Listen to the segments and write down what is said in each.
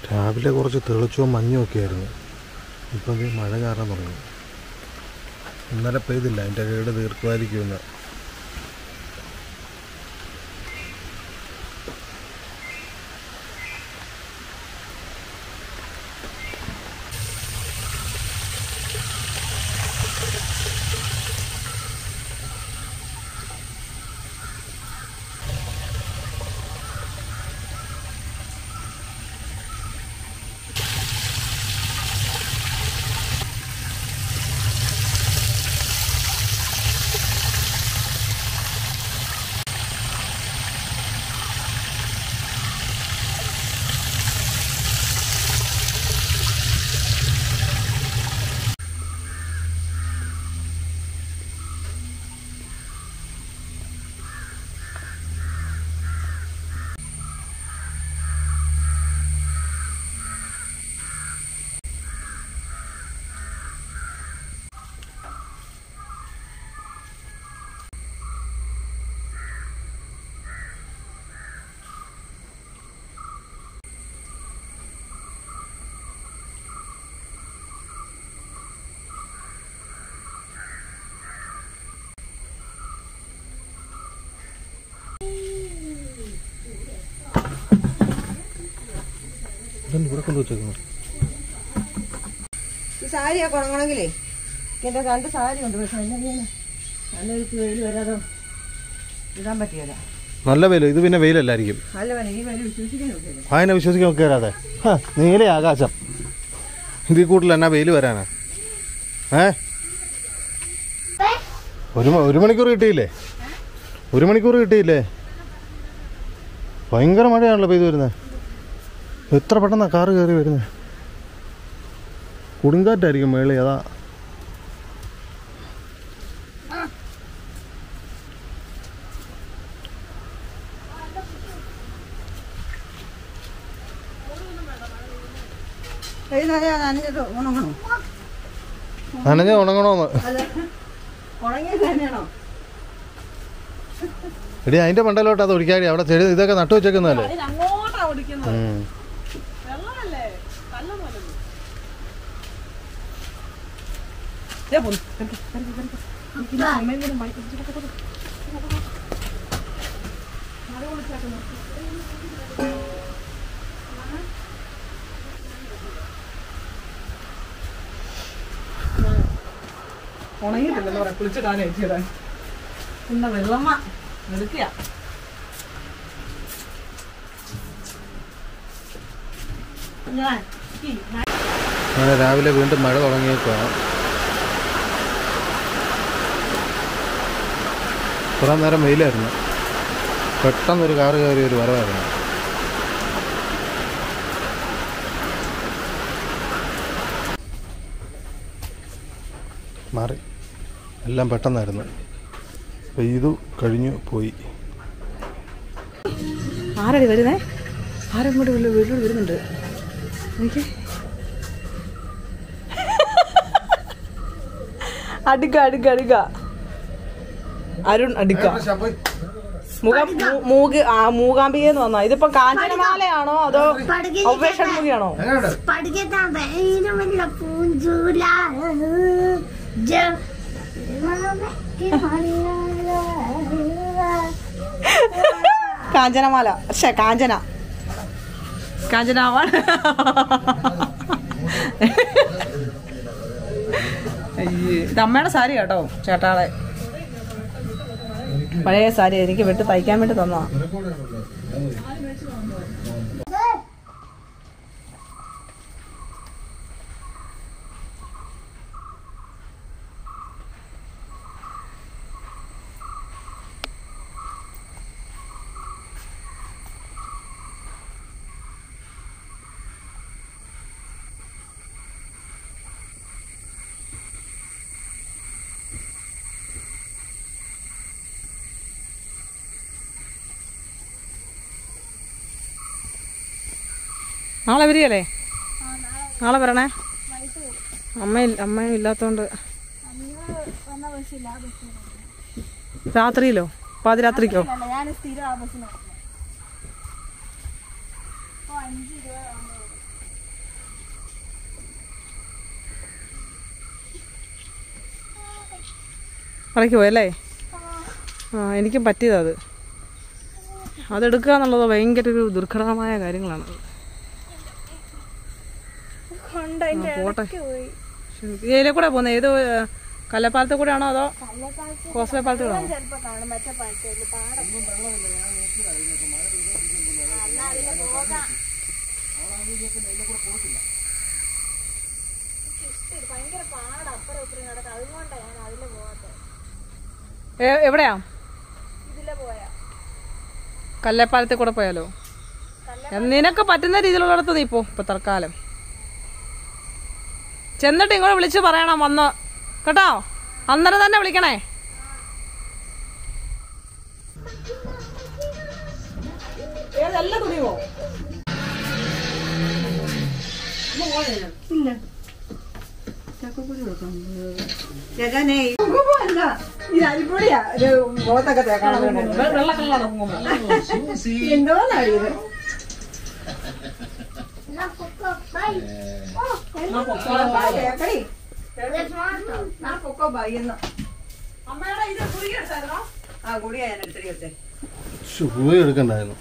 രാവിലെ കുറച്ച് തെളിച്ചവും മഞ്ഞും ഒക്കെ ആയിരുന്നു. ഇപ്പം മഴ കാരണം തുടങ്ങി. ഇന്നലെ പെയ്തില്ല, അതിൻ്റെ കേട് തീർക്കുമായിരിക്കുമെന്ന്. ഇവിടെ കൊണ്ടുവച്ചേക്കുന്നു. ഈ സാരിയൊക്കെ ഉണങ്ങണമെങ്കിലേ എൻ്റെ 2 സാരി ഉണ്ട്. പക്ഷെ നല്ലൊരു വെയിൽ വരാതെ ഇടാൻ പറ്റിയല്ല. നല്ല വെയിൽ. ഇത് പിന്നെ വെയിലല്ലായിരിക്കും. നല്ല വെയിൽ. ഈ വെയിൽ വിശ്വസിക്കാൻ നോക്കിയത്. അതിനെ വിശ്വസിക്കാൻ നോക്കിയാതെ നീല ആകാശം. ഇതിൽ കൂടുതൽ എന്നാ വെയിൽ വരാനാ? ഒരു മണിക്കൂർ കിട്ടിയില്ലേ? 1 മണിക്കൂർ കിട്ടിയില്ലേ? ഭയങ്കര മഴയാണല്ലോ പെയ്തു വരുന്നത്. എത്ര പെട്ടെന്നാ കാറ് കയറി വരുന്നത്. കൊടുങ്കാറ്റായിരിക്കും മേളിൽ. അതാ നനഞ്ഞ ഉണങ്ങണോന്ന്. എടി അതിന്റെ മണ്ടലോട്ട് അത് ഒടിക്കാടി. അവിടെ ചെടി ഇതൊക്കെ നട്ടു വെച്ചേക്കുന്നല്ലേ. ഉണങ്ങിയിട്ടില്ലെന്ന് പറയാം. കുളിച്ച് കാലം എന്താ വെള്ളമ്മ എടുക്കുക. അങ്ങനെ രാവിലെ വീണ്ടും മഴ തുടങ്ങിയേക്കാണ്. കുറേ നേരം വെയിലായിരുന്നു. പെട്ടെന്നൊരു കാറ് കയറി ഒരു വരവായിരുന്നു. മാറി. എല്ലാം പെട്ടെന്നായിരുന്നു. പെയ്തു കഴിഞ്ഞു പോയി. ആരടി വരുന്നേ? ആരങ്ങോട്ട് വീട്ടിലോട്ട് വരുന്നുണ്ട്. എനിക്ക് അടുക്ക അരുൺ അടുക്ക മൂകാംബികന്ന് വന്നാ. ഇതിപ്പോ കാഞ്ചനമാലയാണോ അതോ ഔവേഷൺമുഖിയാണോ? കാഞ്ചനമാല. കാഞ്ചനാവാൻ ഇത് അമ്മയുടെ സാരി കേട്ടോ. ചേട്ടാളെ പഴയ സാരി എനിക്ക് വിട്ട് തയ്ക്കാൻ വേണ്ടി തന്നതാ. നാളെ വരികയല്ലേ? നാളെ വരണേ. അമ്മയും ഇല്ലാത്തോണ്ട്. രാത്രിയിലോ പാതിരാത്രിക്കോ? മടക്കി പോയല്ലേ? ആ, എനിക്കും പറ്റിയതത്. അതെടുക്കുക എന്നുള്ളത് ഭയങ്കര ഒരു ദുർഘടമായ കാര്യങ്ങളാണ്. പോട്ടെ. ഇതിലെ കൂടെ പോകുന്നത്? ഏത് കല്ലപ്പാലത്തെ കൂടെ ആണോ അതോ കോസ്വേ പാലത്തെ കൂടെ ആണോ? എവിടെയാ? കല്ലേപ്പാലത്തെ കൂടെ പോയാലോ? നിനക്ക് പറ്റുന്ന രീതിയിലുള്ളിടത്ത് നീ പോ. ഇപ്പൊ തൽക്കാലം ചെന്നിട്ട് ഇങ്ങോട്ട് വിളിച്ച് പറയണം വന്ന് കേട്ടോ. അന്നേരം തന്നെ വിളിക്കണേ. ഏതെല്ലാം തുണിയോ? ഇല്ല ചക്കപ്പൊടി കൊടുക്കാം. ഇത് അരിപ്പൊടിയാ. മുഖത്തൊക്കെ തേക്കാൻ വെള്ള കളറാണ് എന്തോന്നാണ് ഇത്? എടുക്കണ്ടായിരുന്നു.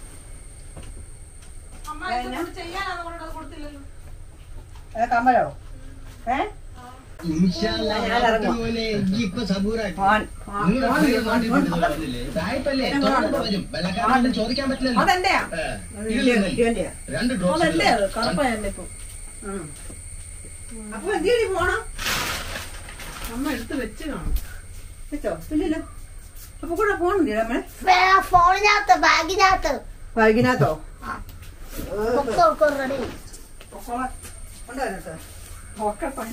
കമ്മലോ? അപ്പൊ എന്തിനീ പോണം? അമ്മ എടുത്ത് വെച്ച് കാണും. വെച്ചോ? ഇല്ലല്ലോ. അപ്പൊ കൂടെ പോണില്ലേ അമ്മ? ഫോണിനകത്ത് ബാഗിനകത്ത് വൈകിനകത്തോ? റെഡി ഉണ്ടോ അതിനകത്ത്? ഒക്കെ പണി.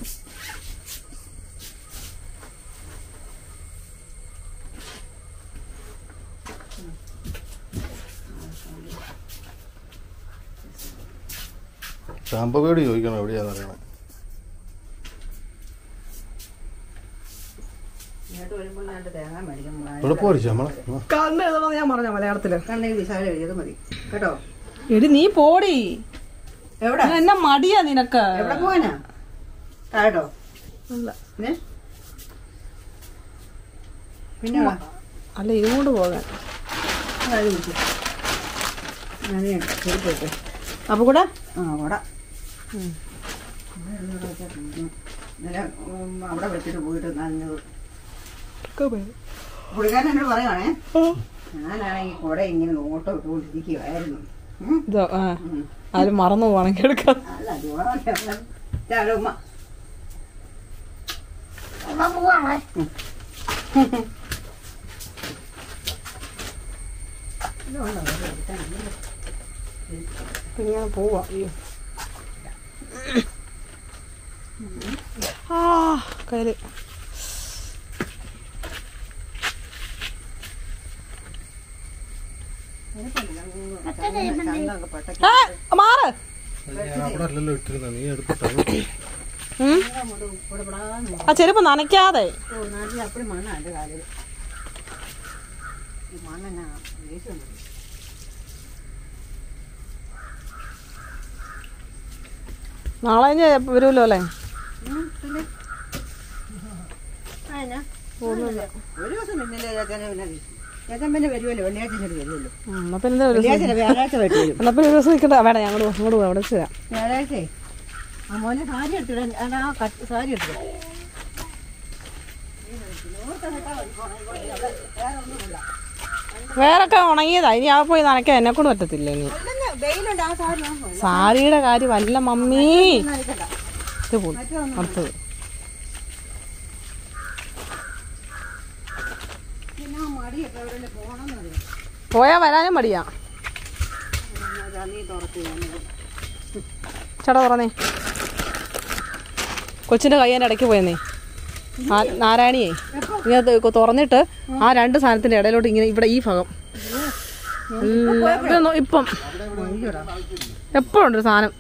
ചാമ്പകോടി ചോദിക്കണം എവിടെയാന്ന് അറിയണേ. കണ്ണെഴുതണം ഞാൻ പറഞ്ഞ മലയാളത്തില്. കണ്ണിൽ വിശാല എഴുതിയത് മതി കേട്ടോ. എടി നീ പോടി. എവിടെ? എന്നാ മടിയാ നിനക്ക്? എവിടെ പോവാനാ? കേട്ടോ. പിന്നെ അല്ല ഇതുകൊണ്ട് പോകാൻ. അപ്പൊ കൂടെ കൂടെ അവിടെ വെച്ചിട്ട് പോയിട്ട് നനഞ്ഞത് പുള്ളിക്കാരൻ എന്നോട് പറയുവാണേ, ഞാനാണെങ്കിൽ കുട ഇങ്ങനെ നോട്ടം ഇട്ടുകൊണ്ടിരിക്കുവായിരുന്നു. ആരും മറന്നു പോവാണെങ്കിൽ എടുക്കാം. അല്ല ഉമ്മ പോവാണേ. ഇങ്ങനെ പോവാ. കയ്യില് മാറ്. ആ ചെരുപ്പ് നനയ്ക്കാതെ. അപ്പടി മണ്ണാ എന്റെ കാലിൽ. ഈ മണ്ണെന്നാ നാളെ കഴിഞ്ഞ് വരുമല്ലോ അല്ലേ? ഒരു ദിവസം പിന്നില്ലേ പിന്നെ വരുമല്ലോ. വെള്ളിയാഴ്ച വരുമല്ലോ. എന്നാ പിന്നെ വ്യാഴാഴ്ച വരും. എന്നാ പിന്നെ ഒരു ദിവസം നിൽക്കണ്ട. വേണം ഞങ്ങൾ അങ്ങോട്ട് പോകാം. അവിടെ ചെയ്യാം. വ്യാഴാഴ്ച മോനെ സാരി എടുത്തിടാൻ. സാരി എടുത്തിട. വേറൊക്കെ ഉണങ്ങിയതാ. ഇനി ആ പോയി നനയ്ക്കാൻ എന്നെ കൊണ്ട് പറ്റത്തില്ല. ഇനി വെയിലുണ്ട്. ആ സാരി സാരിയുടെ കാര്യം അല്ല മമ്മി. ഇത് പോയി അടുത്തത്. പോയാ വരാനും മടിയാ. ചട തുറന്നേ. കൊച്ചിന്റെ കൈ എൻ്റെ ഇടയ്ക്ക് പോയെന്നേ. നാരായണിയേ ഇങ്ങനെ തുറന്നിട്ട് ആ രണ്ട് സാധനത്തിന്റെ ഇടയിലോട്ട് ഇങ്ങനെ ഇവിടെ ഈ ഭാഗം ഇപ്പം എപ്പോഴും ഉണ്ട് സാധനം.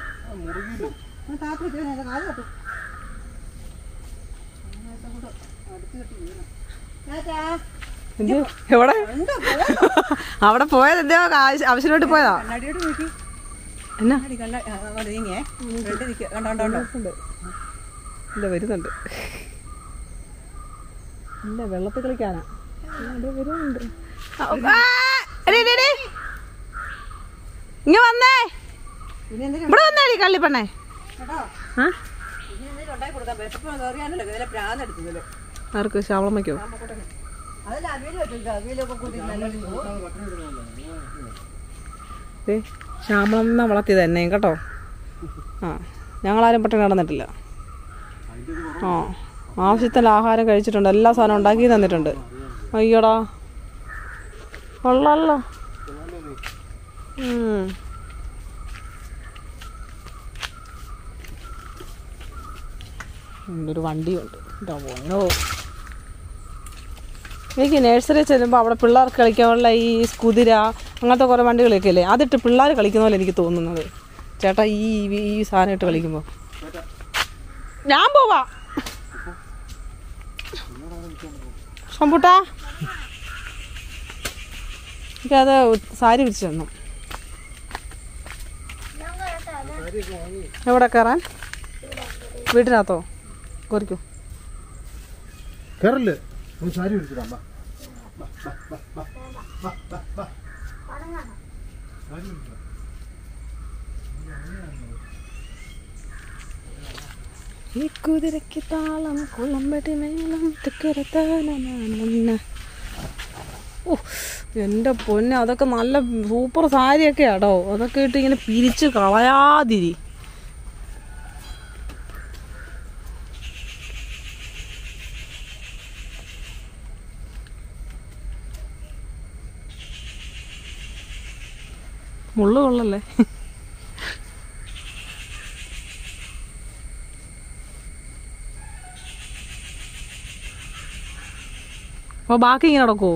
എവിടെ അവിടെ പോയത് എന്തോ ആവശ്യമായിട്ട് പോയതാ. എന്നാ ഇല്ല വരുന്നുണ്ട്. ഇല്ല വെള്ളത്തിൽ കളിക്കാനാ വരുന്നുണ്ട്. ഇങ്ങ വന്നേ, ഇവിടെ വന്നേടി കള്ളിപ്പെണ്ണേ. ആർക്ക് ശാവളമ്മയ്ക്കോ? ശ്യാമളമ്മ വളർത്തിയത് എന്നെയും കേട്ടോ. ആ ഞങ്ങളാരും പട്ടിണി നടന്നിട്ടില്ല. ആ ആവശ്യത്തിന് ആഹാരം കഴിച്ചിട്ടുണ്ട്, എല്ലാ സാധനവും ഉണ്ടാക്കി തന്നിട്ടുണ്ട്. അയ്യോടാ കൊള്ളാലോ. ഒരു വണ്ടിയുണ്ട്. പോയോ എനിക്ക് നഴ്സറി ചെല്ലുമ്പോൾ അവിടെ പിള്ളേർക്ക് കളിക്കാനുള്ള ഈ കുതിര അങ്ങനത്തെ കുറേ വണ്ടികളൊക്കെ അല്ലേ, അതിട്ട് പിള്ളേർ കളിക്കുന്ന പോലെ എനിക്ക് തോന്നുന്നത്. ചേട്ടാ ഈ സാധനം ഇട്ട് കളിക്കുമ്പോൾ ഞാൻ പോവാ. ശമ്പൂട്ടാ എനിക്കത് സാരി വിരിച്ചു തന്നു. എവിടെ കയറാൻ? വീട്ടിനകത്തോ? കുറിക്കൂ. കയറല്ലേ, സാരി വിരിച്ചിടാം. ഈ കുതിരയ്ക്ക് താളം കുളമ്പടി മേളം തിക്കരത്താന. ഓ എൻ്റെ പൊന്നെ, അതൊക്കെ നല്ല സൂപ്പർ സാരിയൊക്കെ ആടോ. അതൊക്കെ ഇട്ട് ഇങ്ങനെ പിരിച്ച് കളയാതിരി. മുള്ളു കൊള്ളല്ലേ. അപ്പോൾ ബാക്കി ഇങ്ങനെ നടക്കുമോ?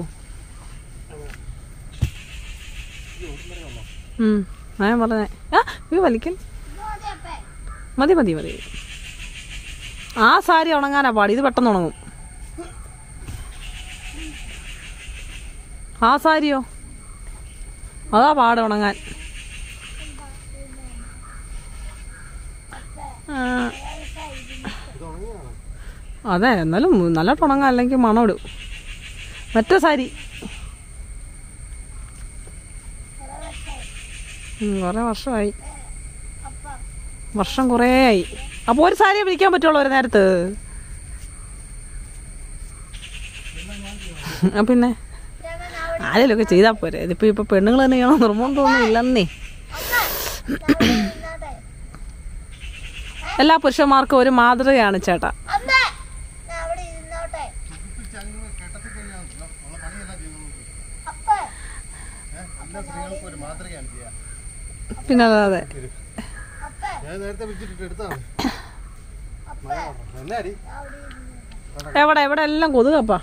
ഞാൻ പറഞ്ഞേ ഈ വലിക്കൽ മതി മതി മതി. ആ സാരി ഉണങ്ങാനാ പാടി, ഇത് പെട്ടെന്ന് ഉണങ്ങും. ആ സാരിയോ അതാ പാട് ഉണങ്ങാൻ. അതെ എന്നാലും നല്ലോട്ട് ഉണങ്ങാൻ, അല്ലെങ്കിൽ മണം ഇടും. മറ്റേ സാരി കുറേ വർഷമായി, വർഷം കുറേ ആയി. അപ്പോൾ ഒരു സാരിയെ പിടിക്കാൻ പറ്റുള്ളൂ ഒരു നേരത്ത്. പിന്നെ ആരെങ്കിലുമൊക്കെ ചെയ്താൽ പോരെ. ഇതിപ്പോൾ പെണ്ണുങ്ങൾ തന്നെ ചെയ്യണം നിർബന്ധമൊന്നും ഇല്ലെന്നേ. എല്ലാ പുരുഷന്മാർക്കും ഒരു മാതൃകയാണ് ചേട്ടാ. പിന്നെ അതെ എവിടെ എവിടെ എല്ലാം കൊതുകപ്പാ.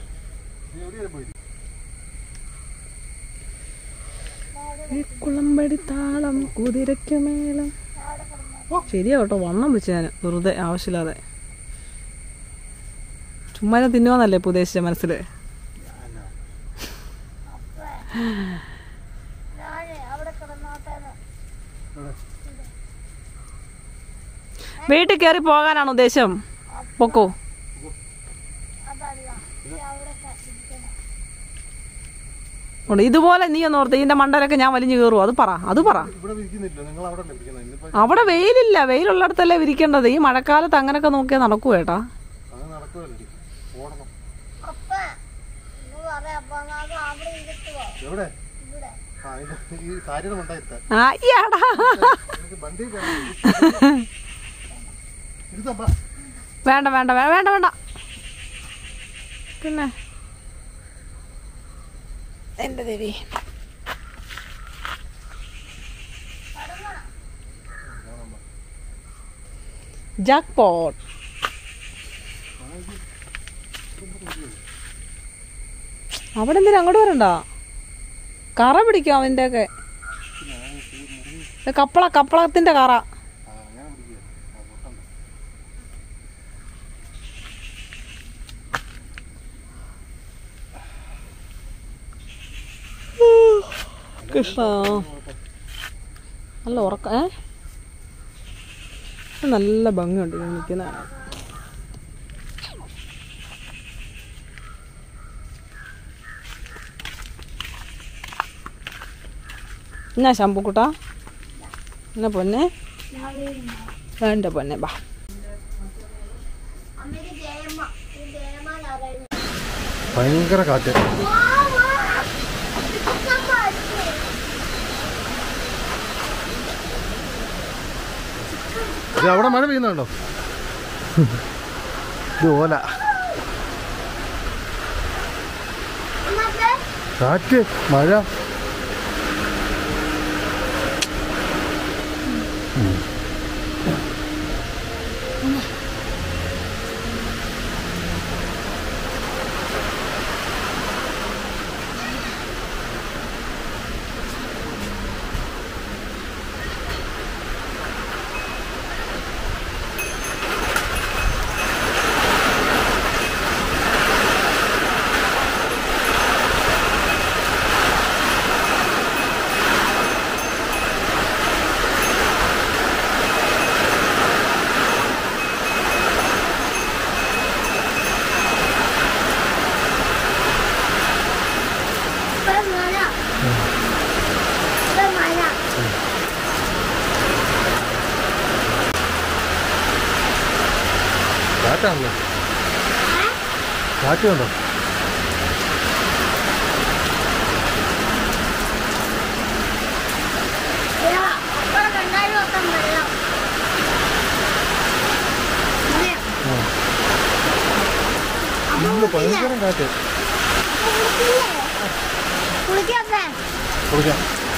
കുളമ്പടി താളം കുതിരയ്ക്ക് മേളം. ശരിയാ കേട്ടോ, വണ്ണം വെച്ച് ഞാൻ വെറുതെ ആവശ്യമില്ലാതെ. ചുമ്മാ തിന്നുവാന്നല്ലേ ഇപ്പൊ ഉദ്ദേശിച്ച മനസ്സിൽ. വീട്ടിൽ കയറി പോകാനാണ് ഉദ്ദേശം? പൊക്കോ. ഇതുപോലെ നീ ഒന്ന് ഓർത്ത് ഇതിന്റെ മണ്ടലൊക്കെ ഞാൻ വലിഞ്ഞു കയറുമോ? അത് പറ. അവിടെ വെയിലില്ല, വെയിലുള്ളിടത്തല്ലേ വിരിക്കേണ്ടത്. ഈ മഴക്കാലത്ത് അങ്ങനൊക്കെ നോക്കിയാൽ നടക്കൂ ചേട്ടാ. വേണ്ട വേണ്ട വേണ്ട വേണ്ട. പിന്നെ എന്റെ ദേവി, ജാക്ക് പോട്ട്. അവിടെ എന്തിനാ അങ്ങോട്ട് വരണ്ട? കറ പിടിക്കും അവൻ്റെ ഒക്കെ. കപ്പളത്തിന്റെ കറ. കൃഷ്ണ നല്ല ഉറക്ക. നല്ല ഭംഗിയുണ്ട് നിൽക്കുന്ന. എന്നാ ശമ്പുക്കുട്ടാ എന്നാ പൊന്നെ വേണ്ട പൊന്നെ ബാ. ഭയങ്കര കാറ്റ്. അവിടെ മഴ പെയ്യുന്നുണ്ടോ? ഇത് ഓല കാറ്റ് മഴ. കാറ്റാണല്ലോ. കാറ്റുണ്ടോ? ഭയങ്കര കാറ്റ്. കുളിക്കാം.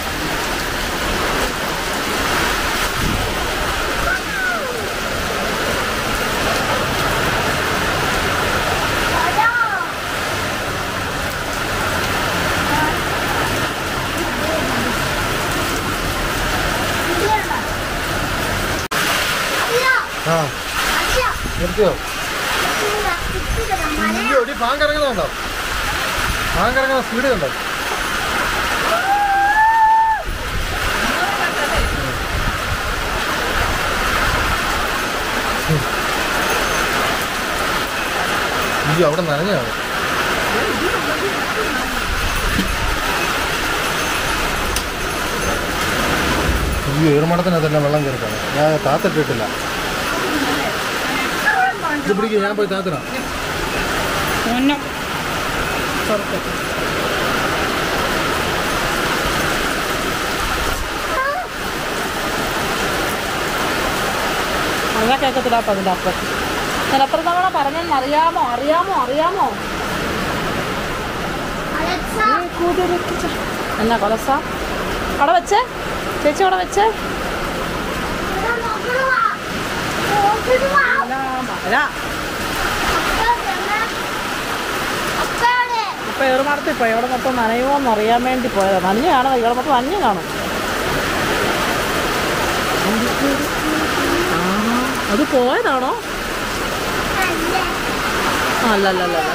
ആ നിർത്തിയോ? ഫാൻ കറങ്ങുന്നുണ്ടോ? ഫാൻ കറങ്ങുന്ന സ്പീഡ് കണ്ടോ? ഈ അവിടെ നനഞ്ഞാണ്. ഈ ഏറുമാടത്തിനകത്തെല്ലാം വെള്ളം കയറിക്കാണ്. ഞാൻ താത്തിട്ടിട്ടില്ല. ഇത് പിടിക്കുക, ഞാൻ പോയി താത്തണം. അങ്ങനെ കേൾക്കത്തില്ല. അപ്പം അതിൻ്റെ അപ്പുറത്ത് ഞാൻ എത്ര തവണ പറഞ്ഞെന്ന് അറിയാമോ? അറിയാമോ? അറിയാമോ? എന്നാ കൊലസ അവിടെ വെച്ചേ ചേച്ചി, അവിടെ വെച്ചേ. മഴ ഇപ്പം ഏറുമാടത്തിൽ പോയി. ഇവിടെ മൊത്തം നനയുമോ എന്ന് അറിയാൻ വേണ്ടി പോയതാണ്. നനഞ്ഞ് കാണും, ഇവിടെ മൊത്തം നനഞ്ഞ് കാണും. അത് പോയതാണോ? അല്ലല്ലല്ല,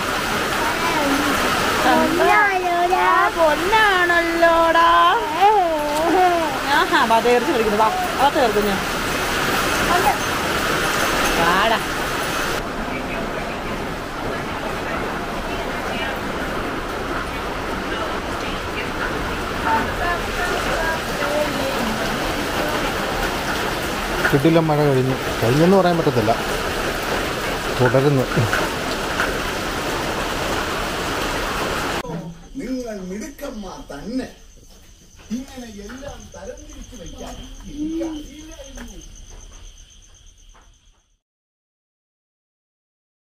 പൊന്നാണല്ലോടാ. ആഹാ, ബാ തീർച്ച കളിക്കുന്നു. വാ അതൊക്കെ ചേർക്കുന്നു. വാടാ. കിട്ടില്ല. മഴ കഴിഞ്ഞെന്ന് പറയാൻ പറ്റത്തില്ല, തുടരുന്നു. നിങ്ങൾ മിടുക്കന്മാർ തന്നെ. ഇങ്ങനെ എല്ലാം തരംതിരിച്ചു വയ്ക്കാൻ